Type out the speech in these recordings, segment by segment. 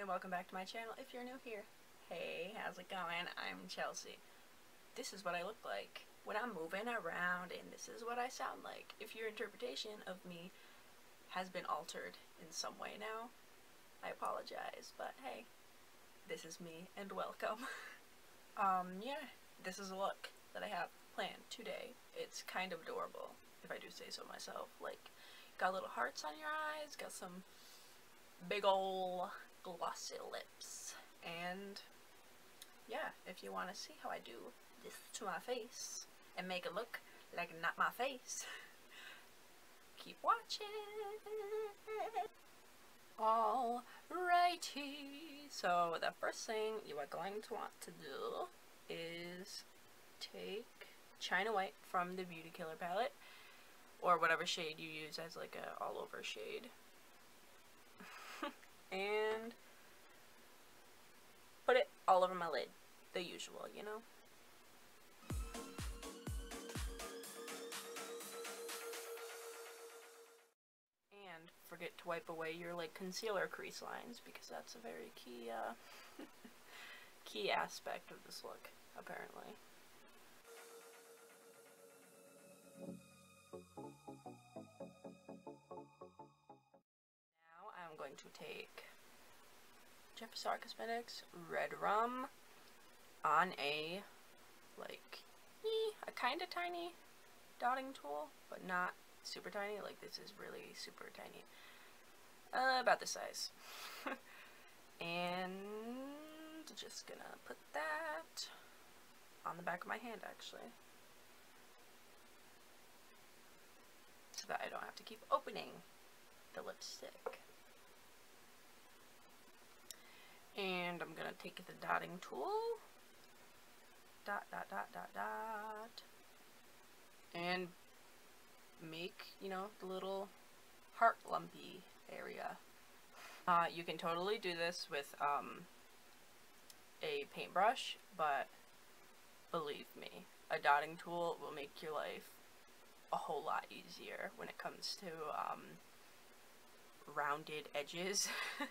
welcome back to my channel if you're new here. Hey, how's it going? I'm Chelsea. This is what I look like when I'm moving around, and this is what I sound like. If your interpretation of me has been altered in some way now, I apologize, but hey, this is me and welcome. Yeah, this is a look that I have planned today. It's kind of adorable, if I do say so myself. Like, got little hearts on your eyes, got some big ol' glossy lips, and yeah, if you want to see how I do this to my face and make it look like not my face, keep watching. Alrighty, so the first thing you are going to want to do is take China White from the Beauty Killer palette, or whatever shade you use as like a all over shade, and put it all over my lid, the usual, you know. And forget to wipe away your like concealer crease lines, because that's a very key key aspect of this look, apparently. Now I'm going to take Jeffree Cosmetics Redrum on a like a kind of tiny dotting tool, but not super tiny. Like, this is really super tiny, about this size. And just gonna put that on the back of my hand, actually, so that I don't have to keep opening the lipstick. And I'm gonna take the dotting tool, dot, dot, dot, dot, dot, and make, you know, the little heart lumpy area. You can totally do this with a paintbrush, but believe me, a dotting tool will make your life a whole lot easier when it comes to rounded edges.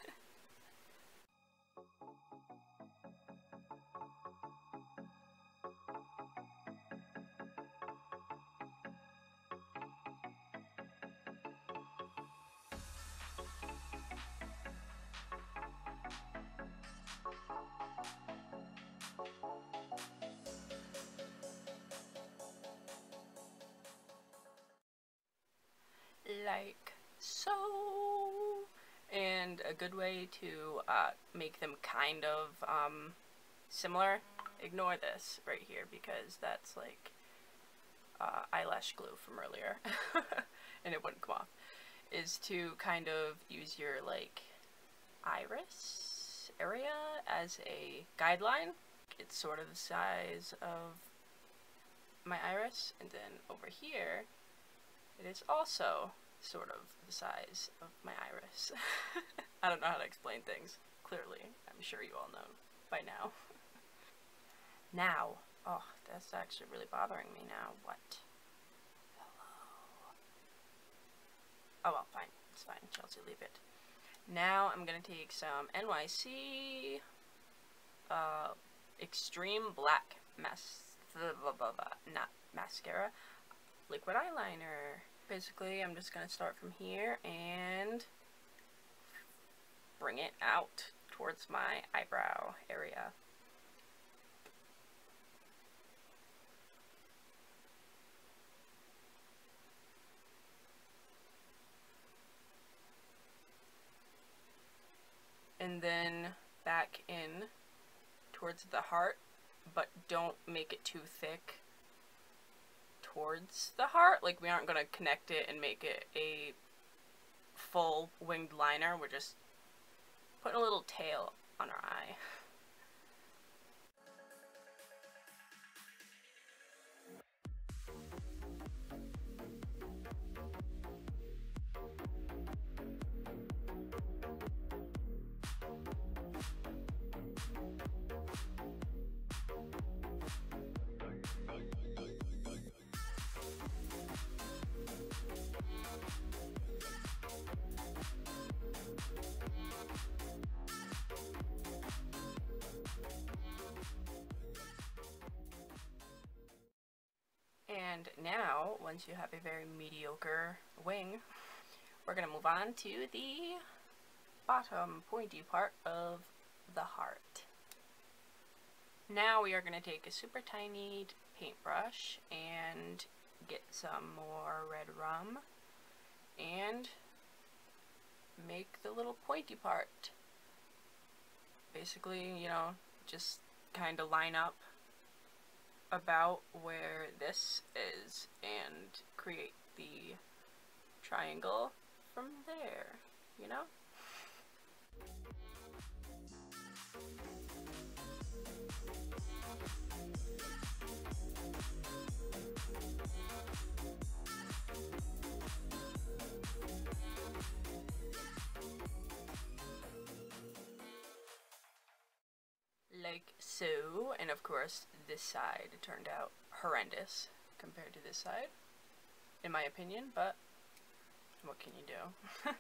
Like so. And a good way to make them kind of similar, ignore this right here, because that's like eyelash glue from earlier and it wouldn't come off, is to kind of use your like iris area as a guideline. It's sort of the size of my iris, and then over here it is also sort of the size of my iris. I don't know how to explain things clearly. I'm sure you all know by now. Now, oh, that's actually really bothering me now. What? Hello. Oh well, fine. It's fine. Chelsea, leave it. Now I'm gonna take some NYC Extreme Black Mascara liquid eyeliner. Basically, I'm just gonna start from here and bring it out towards my eyebrow area. And then back in towards the heart, but don't make it too thick towards the heart. Like, we aren't going to connect it and make it a full winged liner. We're just putting a little tail on our eye. And now, once you have a very mediocre wing, we're going to move on to the bottom pointy part of the heart. Now we are going to take a super tiny paintbrush and get some more Redrum and make the little pointy part. Basically, you know, just kind of line up about where this is and create the triangle from there, you know? Like so, and of course this side turned out horrendous compared to this side, in my opinion, but what can you do?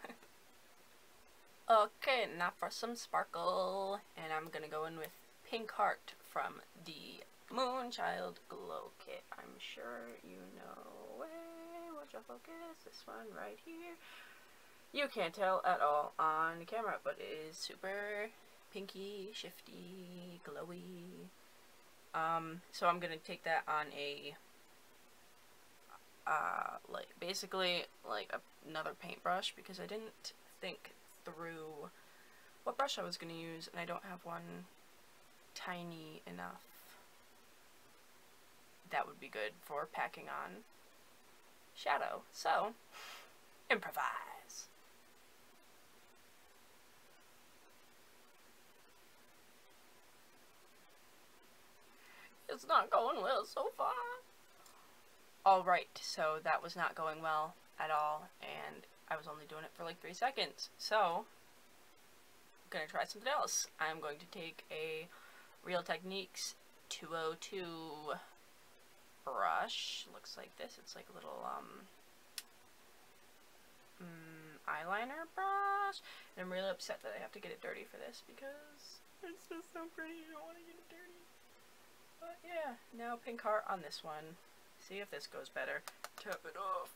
Okay, now for some sparkle, and I'm gonna go in with Pink Heart from the Moonchild Glow Kit. I'm sure you know. Hey, watch your focus, this one right here. You can't tell at all on camera, but it is super pinky, shifty, glowy. So I'm gonna take that on a like basically like another paintbrush, because I didn't think through what brush I was gonna use, and I don't have one tiny enough that would be good for packing on shadow. So improvise. It's not going well so far. Alright, so that was not going well at all, and I was only doing it for like 3 seconds. So, I'm gonna try something else. I'm going to take a Real Techniques 202 brush. Looks like this. It's like a little eyeliner brush. And I'm really upset that I have to get it dirty for this, because it's just so pretty. I don't want to get it dirty. But yeah, now Pink Heart on this one. See if this goes better. Tap it off.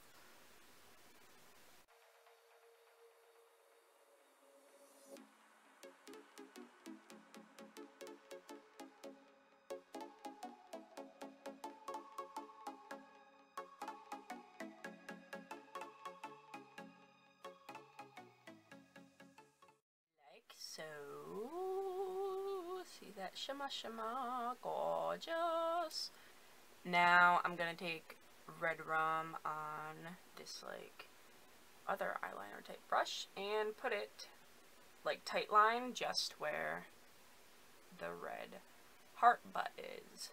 Like so. See that shimmer shimmer, gorgeous. Now I'm gonna take Redrum on this like other eyeliner type brush and put it like tight line just where the red heart butt is.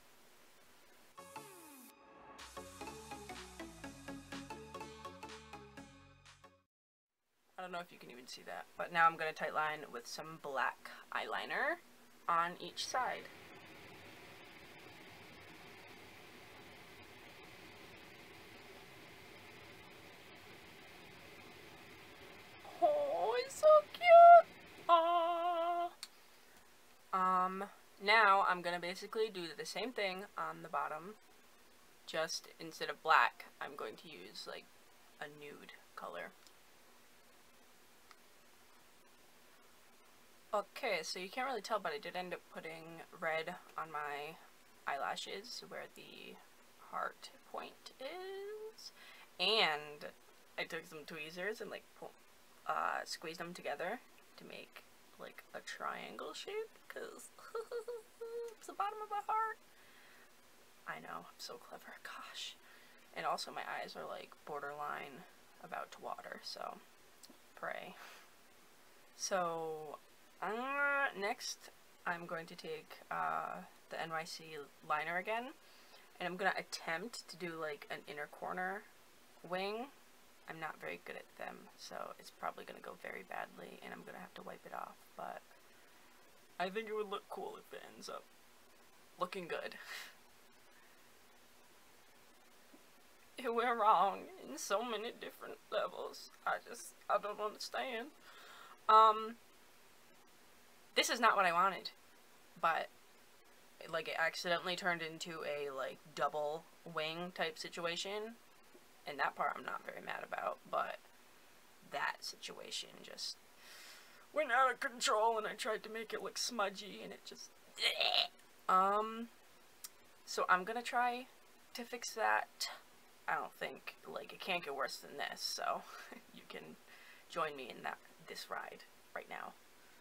I don't know if you can even see that, but now I'm gonna tight line with some black eyeliner on each side. Oh, it's so cute! Aww. Now I'm gonna basically do the same thing on the bottom, just instead of black, I'm going to use like a nude color. Okay, so you can't really tell, but I did end up putting red on my eyelashes where the heart point is, and I took some tweezers and like squeezed them together to make like a triangle shape, because it's the bottom of my heart. I know, I'm so clever, gosh. And also my eyes are like borderline about to water, so pray. So next I'm going to take the NYC liner again, and I'm gonna attempt to do like an inner corner wing. I'm not very good at them, so it's probably gonna go very badly and I'm gonna have to wipe it off, but I think it would look cool if it ends up looking good. It went wrong in so many different levels. I don't understand. This is not what I wanted, but like it accidentally turned into a like double wing type situation, and that part I'm not very mad about, but that situation just went out of control, and I tried to make it look smudgy, and it just... So I'm gonna try to fix that. I don't think, like, it can't get worse than this, so you can join me in this ride right now.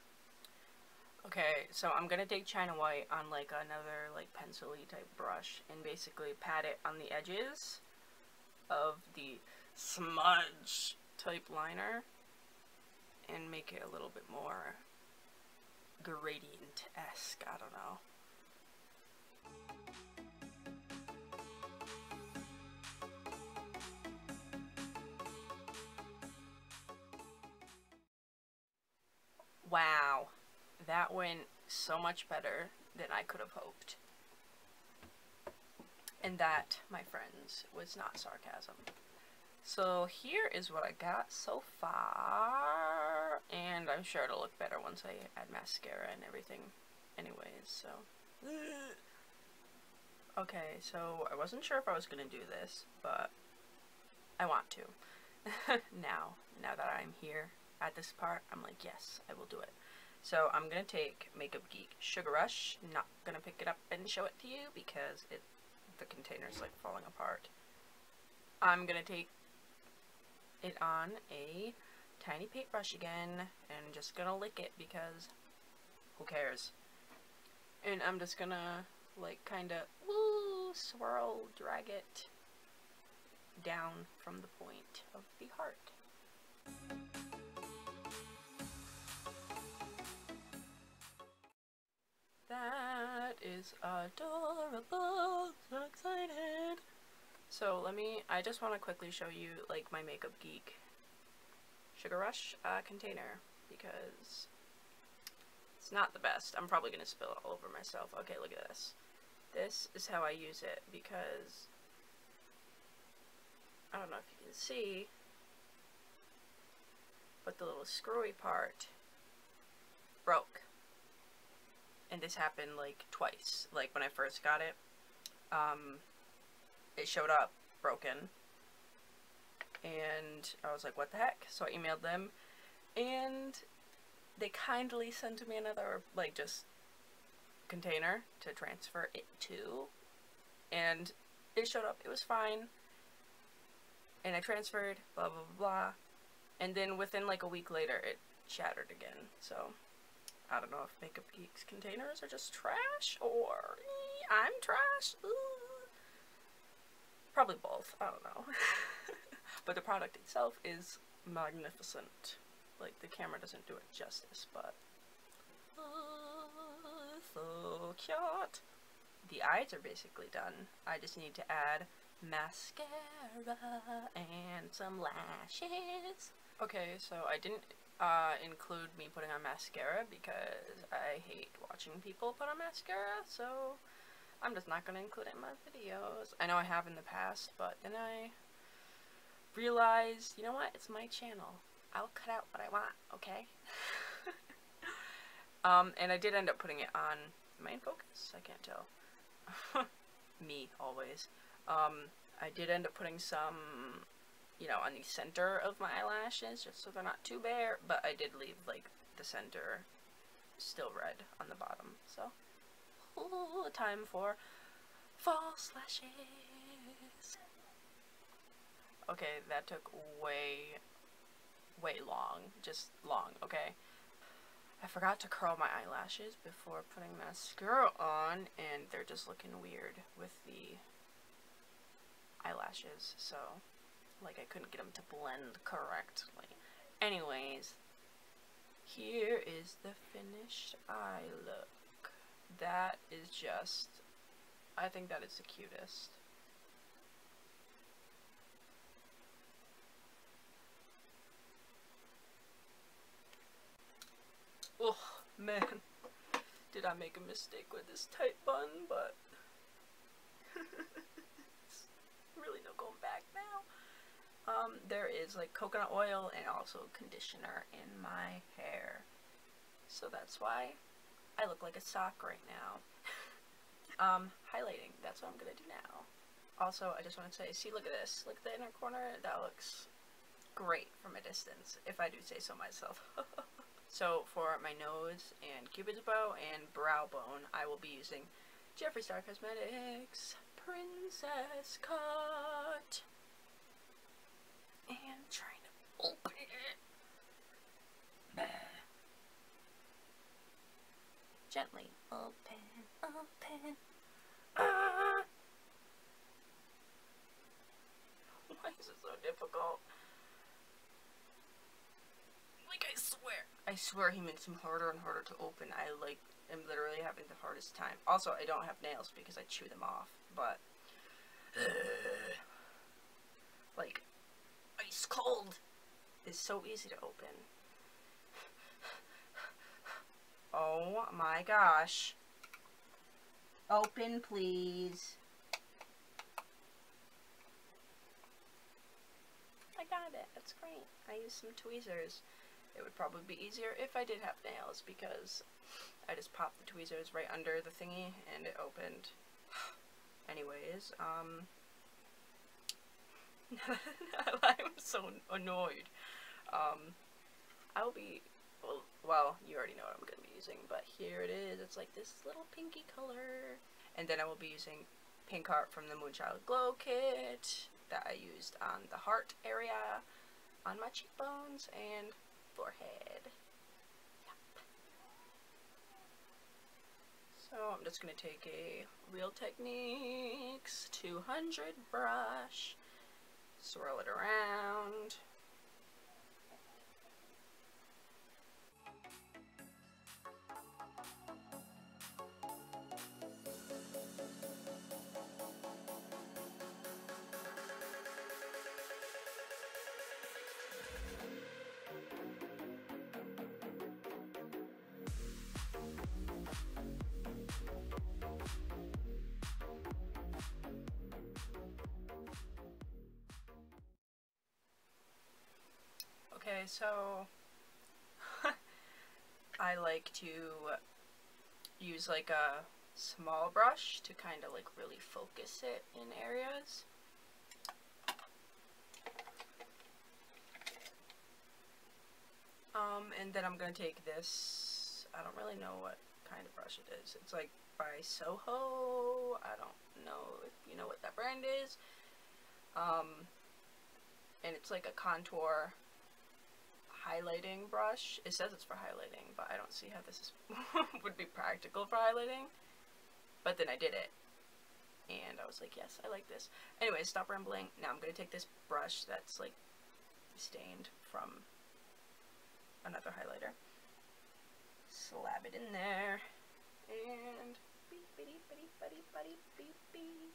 Okay, so I'm gonna take China White on, like, another, like, pencil-y type brush and basically pat it on the edges of the smudge type liner and make it a little bit more gradient-esque, I don't know. Wow, that went so much better than I could have hoped. And that, my friends, was not sarcasm. So here is what I got so far, and I'm sure it'll look better once I add mascara and everything anyways, so. Okay, so I wasn't sure if I was going to do this, but I want to. now that I'm here at this part, I'm like, yes, I will do it. So I'm going to take Makeup Geek Sugarrush, not going to pick it up and show it to you because the container's like falling apart. I'm going to take it on a tiny paintbrush again and just going to lick it because who cares? And I'm just going to like kind of swirl, drag it down from the point of the heart. That is adorable. So excited. So I just want to quickly show you like my Makeup Geek Sugarrush container because it's not the best. I'm probably going to spill it all over myself. Okay, look at this. This is how I use it because I don't know if you can see, but the little screwy part broke. And this happened like twice. Like when I first got it, it showed up broken. And I was like, what the heck? So I emailed them and they kindly sent me another like just container to transfer it to. And it showed up, it was fine. And I transferred, blah blah blah. And then within like a week later it shattered again. So I don't know if Makeup Geek's containers are just trash or I'm trash. Ooh. Probably both. I don't know. But the product itself is magnificent. Like the camera doesn't do it justice, but so cute. The eyes are basically done. I just need to add mascara and some lashes. Okay, so I didn't include me putting on mascara because I hate watching people put on mascara, so I'm just not going to include it in my videos. I know I have in the past, but then I realized, you know what, it's my channel. I'll cut out what I want, okay? And I did end up putting it on. Am I in focus? I can't tell. Me, always. I did end up putting some, you know, on the center of my eyelashes, just so they're not too bare, but I did leave, like, the center still red on the bottom, so. Ooh, time for false lashes. Okay, that took way long, just long, okay? I forgot to curl my eyelashes before putting mascara on, and they're just looking weird with the eyelashes, so, like, I couldn't get them to blend correctly. Anyways, here is the finished eye look. That is just, I think that is the cutest. Oh, man. Did I make a mistake with this tight bun, but really no going back now. There is like coconut oil and also conditioner in my hair. So that's why I look like a sock right now. Highlighting, that's what I'm gonna do now. Also, I just want to say, see, look at this. Look at the inner corner. That looks great from a distance, if I do say so myself. So for my nose and Cupid's bow and brow bone, I will be using Jeffree Star Cosmetics Princess Cut. And trying to open it. Gently open, open. Why is it so difficult? Like, I swear he makes them harder and harder to open. I, like, am literally having the hardest time. Also, I don't have nails because I chew them off, but, like, ice cold is so easy to open. Oh my gosh. Open, please. I got it. That's great. I used some tweezers. It would probably be easier if I did have nails, because I just popped the tweezers right under the thingy and it opened. Anyways, I'm so annoyed. I will be, well, you already know what I'm going to be using, but here it is. It's like this little pinky color. And then I will be using Pink Heart from the Moonchild Glow Kit that I used on the heart area, on my cheekbones, and forehead. Yep. So I'm just going to take a Real Techniques 200 brush, swirl it around. Okay, so I like to use like a small brush to kind of like really focus it in areas. And then I'm going to take this, I don't really know what kind of brush it is. It's like by Soho. I don't know if you know what that brand is. And it's like a contour highlighting brush. It says it's for highlighting, but I don't see how this is would be practical for highlighting. But then I did it, and I was like, yes, I like this. Anyway, stop rambling. Now I'm going to take this brush that's like stained from another highlighter, slab it in there, and beep bitty bitty buddy buddy beep beep.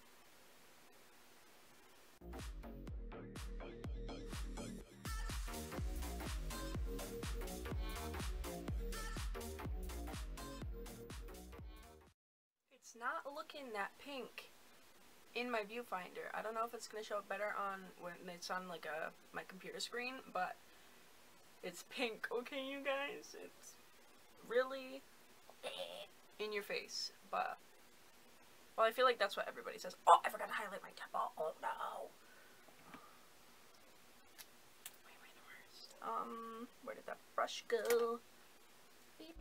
It's not looking that pink in my viewfinder. I don't know if it's going to show up better on when it's on like my computer screen, but it's pink, okay, you guys? It's really in your face, but, well, I feel like that's what everybody says. Oh, I forgot to highlight my temple. Oh, no. Why am I the worst? Where did that brush go? Beep.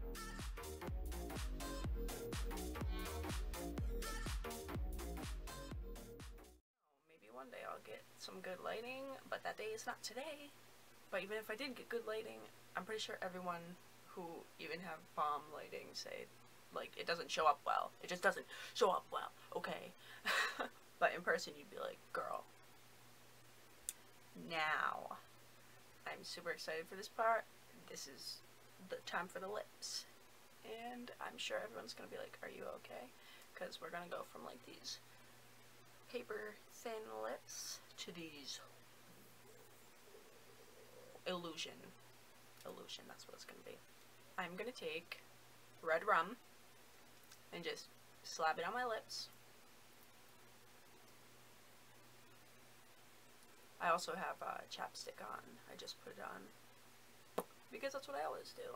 Maybe one day I'll get some good lighting, but that day is not today. But even if I did get good lighting, I'm pretty sure everyone who even have bomb lighting say, like, it doesn't show up well. It just doesn't show up well, okay? But in person, you'd be like, girl. Now, I'm super excited for this part. This is the time for the lips. And I'm sure everyone's gonna be like, are you okay? Because we're gonna go from, like, these paper thin lips to these illusion, that's what it's gonna be. I'm gonna take Redrum and just slap it on my lips. I also have chapstick on. I just put it on because that's what I always do.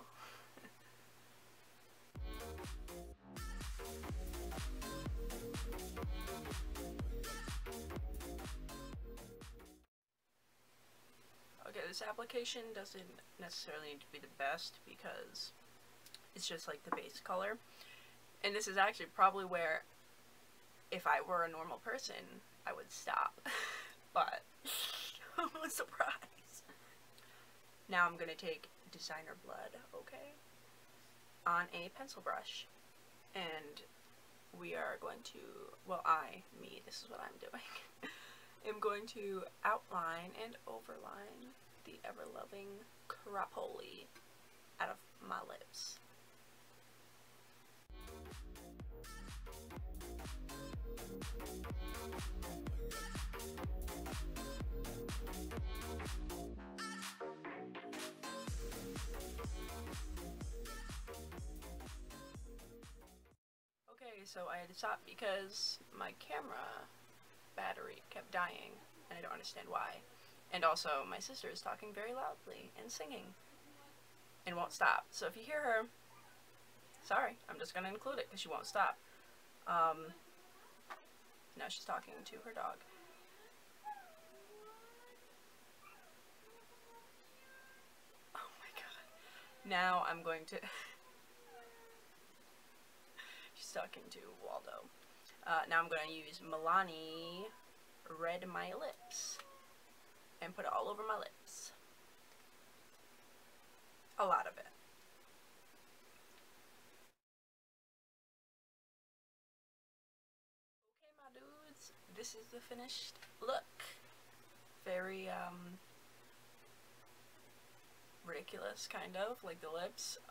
Okay, this application doesn't necessarily need to be the best because it's just like the base color. And this is actually probably where, if I were a normal person, I would stop. But, I'm a surprise. Now I'm going to take designer blood, okay, on a pencil brush. And we are going to, well, this is what I'm doing. I'm going to outline and overline the ever-loving crapola out of my lips. Okay, so I had to stop because my camera battery kept dying, and I don't understand why. And also, my sister is talking very loudly and singing, and won't stop. So if you hear her, sorry, I'm just gonna include it because she won't stop. Now she's talking to her dog. Oh my god. Now I'm going to... She's talking to Waldo. Now I'm going to use Milani Red My Lips and put it all over my lips. A lot of it. Okay, my dudes, this is the finished look. Very, ridiculous, kind of, like the lips.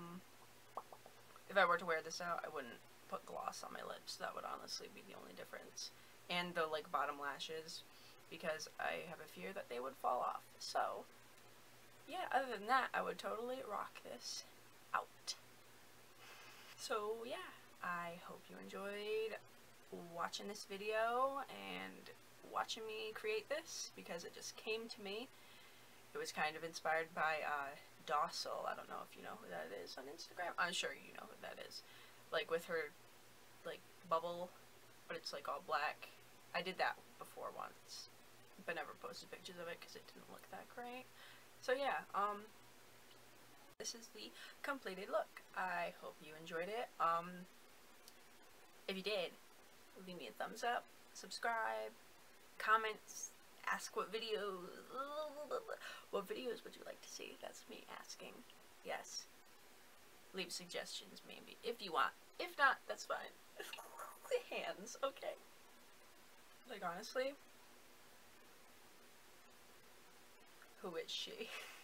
If I were to wear this out, I wouldn't put gloss on my lips. That would honestly be the only difference. And the, like, bottom lashes, because I have a fear that they would fall off. So, yeah, other than that, I would totally rock this out. So, yeah, I hope you enjoyed watching this video and watching me create this, because it just came to me. It was kind of inspired by, Docile. I don't know if you know who that is on Instagram. I'm sure you know who that is. Like with her, like, bubble, but it's like all black. I did that before once, but never posted pictures of it because it didn't look that great. So yeah, this is the completed look. I hope you enjoyed it. If you did, leave me a thumbs up, subscribe, comments, ask what videos would you like to see? That's me asking. Yes. Leave suggestions, maybe, if you want. If not, that's fine. Hands, okay. Like, honestly, who is she?